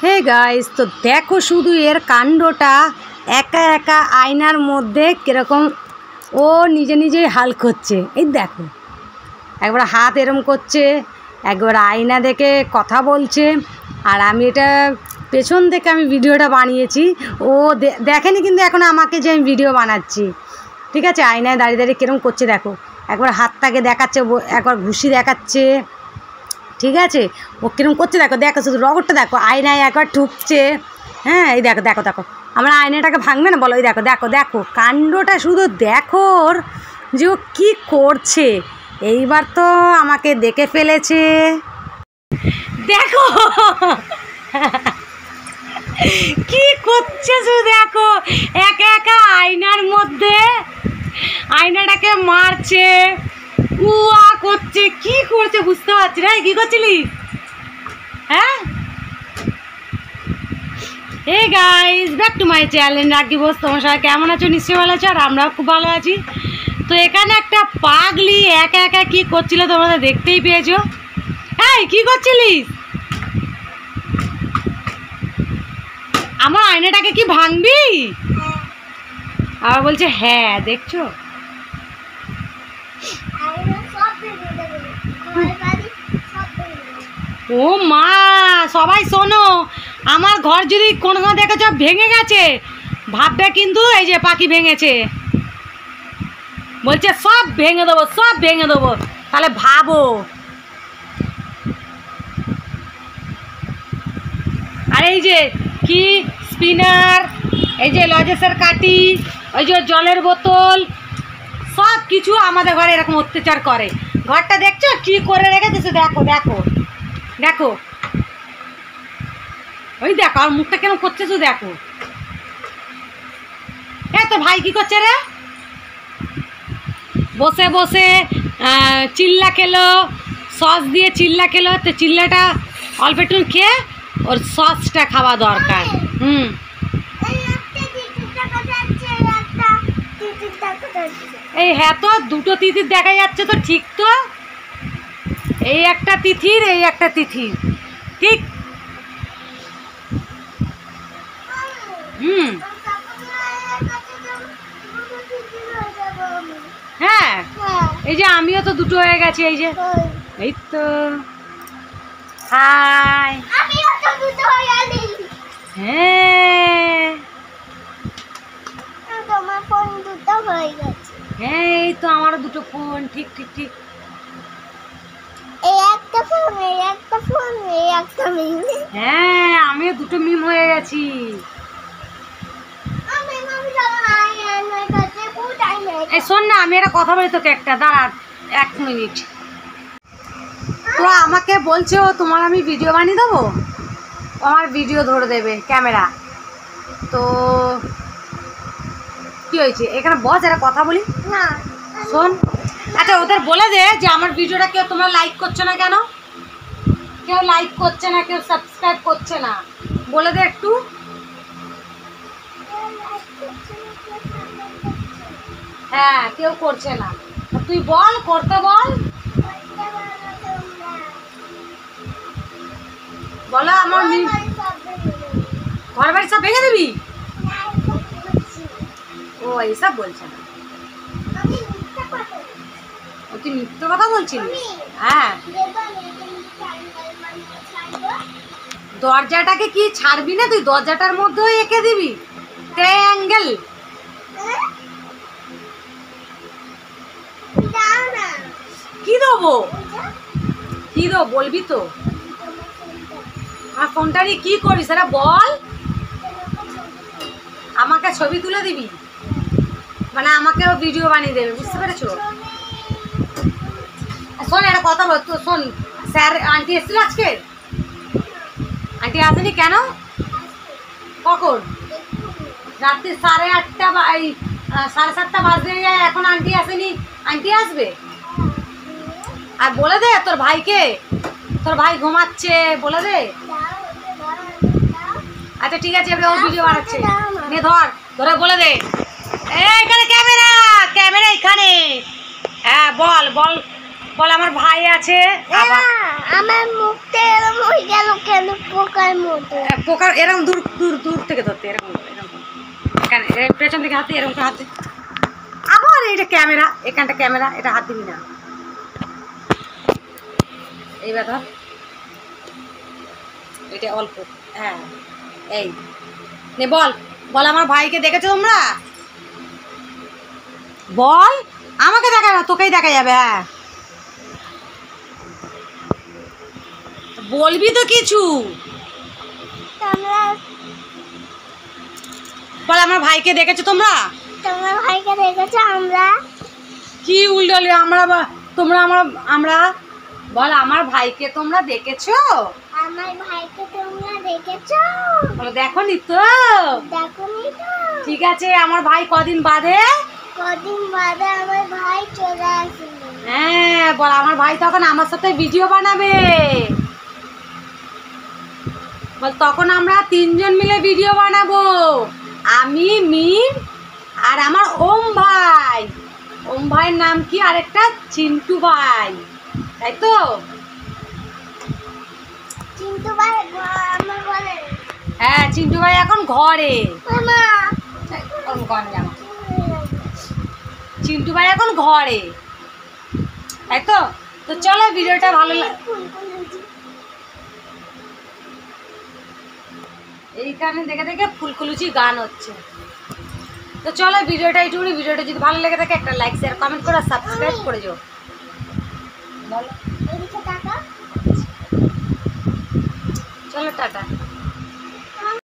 Hey guys, তো দেখো শুধু এর কাণ্ডটা। একা একা আয়নার মধ্যে কীরকম ও নিজে নিজেই হাল করছে। এই দেখো, একবার হাত এরম করছে, একবার আয়না দেখে কথা বলছে। আর আমি এটা পেছন থেকে আমি ভিডিওটা বানিয়েছি, ও দেখেনি কিন্তু এখন আমাকে যে আমি ভিডিও বানাচ্ছি। ঠিক আছে, আয়নায় দাঁড়িয়ে দাঁড়িয়ে কীরকম করছে দেখো, একবার হাতটাকে দেখাচ্ছে, একবার ঘুষি দেখাচ্ছে। ঠিক আছে, ও কীরকম করছে দেখো, দেখো শুধু রগরটা দেখো, আয়নায় একবার ঠুকছে। হ্যাঁ, এই দেখো দেখো দেখো, আমরা আয়নাটাকে ভাঙবে না বলো? এই দেখো দেখো দেখো কাণ্ডটা শুধু দেখো ওর, যে ও কী করছে। এইবার তো আমাকে দেখে ফেলেছে, দেখো কি করছে শুধু দেখো, একা একা আয়নার মধ্যে আয়নাটাকে মারছে, উয়া করছে, কি করছে বুঝতে পারছি না। কি করছিলি? হ্যাঁ, এই guys, back to my channel Rakhi boss. তোমার সবাই কেমন আছো? নিশ্চয়ই ভালো আছো, আর আমরাও খুব ভালো আছি। তো এখানে একটা পাগলি একা একা কি করছিল তোমরা দেখতেই পেয়েছো। এই কি করছিলিস? আমার আয়নাটাকে কি ভাঙবি? আবার বলছে হ্যাঁ, দেখছো? ও মা, সবাই শোনো, আমার ঘর যদি কোনো দেখেছ ভেঙে গেছে, ভাববে কিন্তু এই যে পাখি ভেঙেছে। বলছে সব ভেঙে দেবো, সব ভেঙে দেবো, তাহলে ভাবো। আর এই যে কি স্পিনার, এই যে লজেসের কাটি, ওই যে জলের বোতল, সব কিছু আমাদের ঘরে এরকম অত্যাচার করে। ঘরটা দেখছো কি করে রেখেছে? দেখো দেখো দেখো, ওই দেখো আর মুখটা কেন করছে শুধু দেখো। হ্যাঁ, তোর ভাই কি করছে রে? বসে বসে চিল্লা খেলো, সস দিয়ে চিল্লা খেলো। তো চিল্লাটা অল্প একটু খেয়ে ওর সসটা খাওয়া দরকার। এই হ্যাঁ, তো দুটো তিথির দেখা যাচ্ছে তো, ঠিক তো, এই একটা তিথির, এই একটা তিথির, ঠিক। হ্যাঁ, এই যে আমিও তো দুটো হয়ে গেছি, এই যে, এই তো। হাই, হ্যাঁ হ্যাঁ, এই তো আমারও দুটো ফোন, ঠিক ঠিক ঠিক। হ্যাঁ, আমিও দুটো মিম হয়ে গেছি। এই শোন না, আমি একটা কথা বলি তোকে, একটা দাঁড়া 1 মিনিট। তো আমাকে বলছে ও তোমার আমি ভিডিও বানিয়ে দেবো, আমার ভিডিও ধরে দেবে ক্যামেরা। তো কি হয়েছে এখানে? বস, একটা কথা বলি না, শোন। আচ্ছা, ওদের বলে দে যে আমার ভিডিওটা কেউ তোমরা লাইক করছো না কেন, কেউ লাইক করছে না, কেউ সাবস্ক্রাইব করছে না, বলে দে একটু। হ্যাঁ, কেউ করছে না, তুই বল, করতে বল, বলো। আমার ঘর বাড়ি সব ভেঙে দিবি? ও এইসব বলছে না, ও তুই মিথ্যে কথা বলছিলি? হ্যাঁ, দরজাটাকে কি ছাড়বি না তুই? দরজাটার মধ্যেও এঁকে দিবি ট্রায়াঙ্গেল। কি দেবো? কি দেবো বলবি তো? আর ফোনটা নিয়ে কি করবি সেটা বল। আমাকে ছবি তুলে দিবি, মানে আমাকেও ভিডিও বানিয়ে দেবে, বুঝতে পেরেছো? শোন, একটা কথা বল তো, শোন। স্যার আন্টি এসেছিল আজকে? আন্টি আসেনি কেন? কখন? রাত্রি 8:30 বা 7:30 বাজতে যায়, এখন আন্টি আসেনি। আন্টি আসবে। আর বলে দে তোর ভাইকে, তোর ভাই ঘুমাচ্ছে, বলে দে। আচ্ছা ঠিক আছে, এবার ওর ভিডিও বানাচ্ছে, নে ধর, ধরে বলে দে। এখানে ক্যামেরা, ক্যামেরা এখানে। হ্যাঁ, বল বল, বল আমার ভাই আছে। আমার মুখটা এরকম হয়ে গেল কেন পোকার মতো? পোকার এরকম দূর দূর দূর থেকে ধরতে এরকম এরকম কেন পেছন থেকে হাতে এরকম করে হাতে। আবার এইটা ক্যামেরা, এখানটা ক্যামেরা, এটা হাত দিবি না। এইবার ধর, এটা অল্প। হ্যাঁ এই নে বল, বল আমার ভাইকে দেখেছো তোমরা? বল, আমাকে দেখা না, তোকেই দেখা যাবে। হ্যাঁ বলবি তো কিছু। তোমরা বল আমার ভাইকে দেখেছো তোমরা? তোমার ভাইকে দেখেছো? আমরা কি উল্টো আমরা তোমরা আমরা বল আমার ভাইকে তোমরা দেখেছো? আমার ভাইকে তোমরা দেখেছো? বলো দেখোনি তো? দেখোনি তো? ঠিক আছে, আমার ভাই কদিন বাদে আমার ভাই চলে আসবে। হ্যাঁ বল আমার ভাই তখন আমার সাথে ভিডিও বানাবে। বল তখন আমরা 3 জন মিলে ভিডিও বানাবো, আমি, মিম আর আমার ওম ভাই। ওম ভাইয়ের নাম কি আরেকটা? চিন্টু ভাই, তাই তো? চিন্টু ভাই আমার বলে। হ্যাঁ চিন্টু ভাই এখন ঘরে। মামা চিন্টু ভাই এখন ঘরে, তাই তো? তো চলো ভিডিওটা ভালো এইখানে দেখে দেখে ফুলকুলুচি গান হচ্ছে। তো চলো ভিডিওটা এইটুকুনি। ভিডিওটা যদি ভালো লেগে থাকে একটা লাইক শেয়ার কমেন্ট করে সাবস্ক্রাইব করে যাও। বলো এদিকে টাকা। চলো টাটা।